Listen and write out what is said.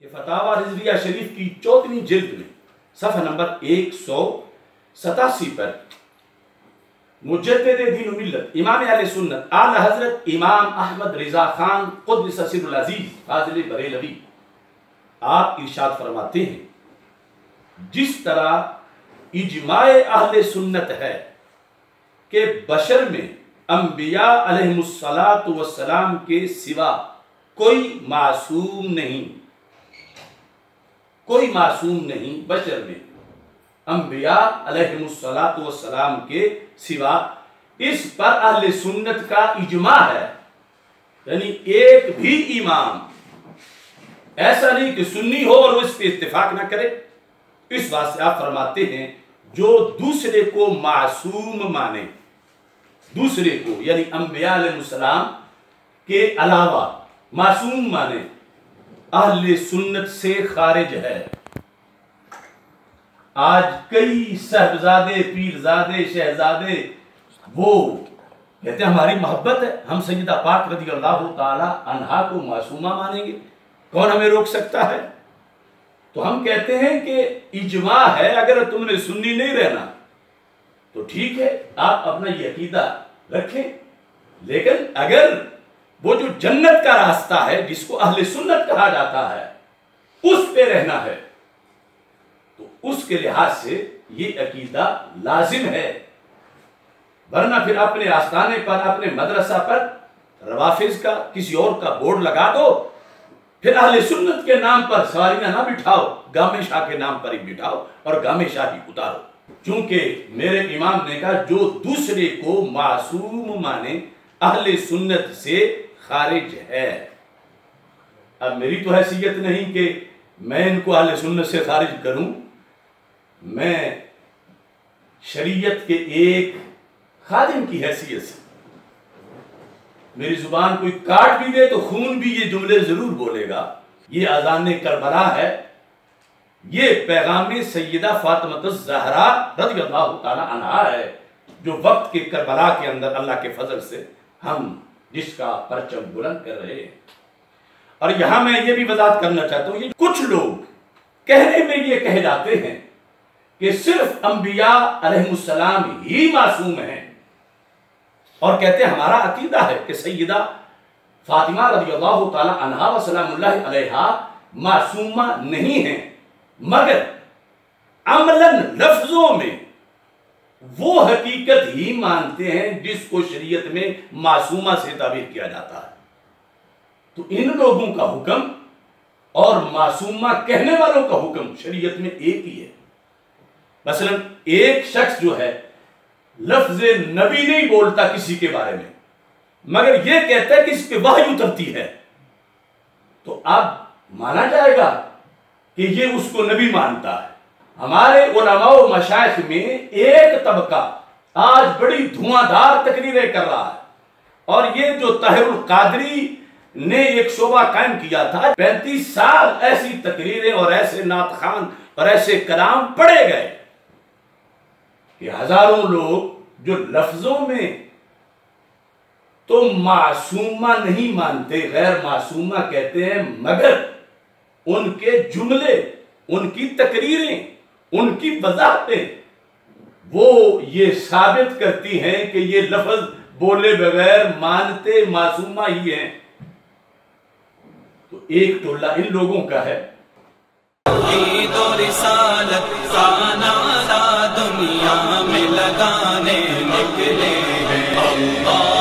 کہ فتاوی رضویہ شریف کی 14ویں جلد میں صفحہ نمبر 187 پر مجدد دین و ملت امام اہل سنت اعلی حضرت امام احمد رضا خان قدس سر العزیز فاضل بریلوی آپ ارشاد فرماتے ہیں جس طرح اجماع اہل سنت ہے کہ بشر میں انبیاء علیہ السلام کے سوا کوئی معصوم نہیں بشر میں انبیاء علیہ السلام کے سوا، اس پر اہل سنت کا اجماع ہے، یعنی ایک بھی امام ایسا نہیں کہ سنی ہو اور وہ اس پہ اتفاق نہ کرے۔ اس واسطے آپ فرماتے ہیں جو دوسرے کو معصوم مانے، دوسرے کو یعنی انبیاء علیہ السلام کے علاوہ معصوم مانے، اہل سنت سے خارج ہے۔ آج کئی صاحبزادے، پیرزادے، شہزادے وہ کہتے ہیں ہماری محبت ہے، ہم سیدہ پاک رضی اللہ تعالی عنہا کو معصومہ مانیں گے، کون ہمیں روک سکتا ہے؟ تو ہم کہتے ہیں کہ اجماع ہے، اگر تم نے سنی نہیں رہنا تو ٹھیک ہے، آپ اپنا یہ عقیدہ رکھیں، لیکن اگر وہ جو جنت کا راستہ ہے جس کو اہل سنت کہا جاتا ہے اس پہ رہنا ہے تو اس کے لحاظ سے یہ عقیدہ لازم ہے، ورنہ پھر اپنے آستانے پر، اپنے مدرسہ پر روافض کا کسی اور کا بورڈ لگا دو، پھر اہل سنت کے نام پر سواریاں نہ بٹھاؤ، گامے شاہ کے نام پر ہی بٹھاؤ اور گامے شاہ ہی اتارو، چونکہ میرے امام نے کہا جو دوسرے کو معصوم مانے اہل سنت سے خارج ہے۔ اب میری تو حیثیت نہیں کہ میں ان کو اہل سنت سے خارج کروں، میں شریعت کے ایک خادم کی حیثیت سے، میری زبان کوئی کاٹ بھی دے تو خون بھی یہ جملے ضرور بولے گا۔ یہ اذان کربلا ہے، یہ پیغام سیدہ فاطمہ الزہرا رضی اللہ تعالی عنہا ہے، جو وقت کے کربلا کے اندر اللہ کے فضل سے ہم جس کا پرچم بلند کر رہے ہیں۔ اور یہاں میں یہ بھی وضاحت کرنا چاہتا ہوں، یہ کچھ لوگ کہنے میں یہ کہہ جاتے ہیں کہ صرف انبیاء علیہ السلام ہی معصوم ہیں، اور کہتے ہیں ہمارا عقیدہ ہے کہ سیدہ فاطمہ رضی اللہ تعالی عنہا و سلام اللہ علیہا معصومہ نہیں ہیں، مگر عملاً لفظوں میں وہ حقیقت ہی مانتے ہیں جس کو شریعت میں معصومہ سے تعبیر کیا جاتا ہے۔ تو ان لوگوں کا حکم اور معصومہ کہنے والوں کا حکم شریعت میں ایک ہی ہے۔ مثلا ایک شخص جو ہے لفظ نبی نہیں بولتا کسی کے بارے میں، مگر یہ کہتا ہے کہ اس پہ وحی اترتی ہے، تو اب مانا جائے گا کہ یہ اس کو نبی مانتا ہے۔ ہمارے علماء و مشائخ میں ایک طبقہ آج بڑی دھواں تقریریں کر رہا ہے، اور یہ جو طاہر القادری نے ایک شعبہ قائم کیا تھا، 35 سال ایسی تقریریں اور ایسے نعت خوان اور ایسے کلام پڑھے گئے کہ ہزاروں لوگ جو لفظوں میں تو معصومہ نہیں مانتے، غیر معصومہ کہتے ہیں، مگر ان کے جملے، ان کی تقریریں، ان کی وضاحتیں وہ یہ ثابت کرتی ہیں کہ یہ لفظ بولے بغیر مانتے معصومہ ہی ہیں۔ تو ایک ٹولہ ان لوگوں کا ہے۔ توحید و رسالت کا نعرہ دنیا میں لگانے نکلے ہیں۔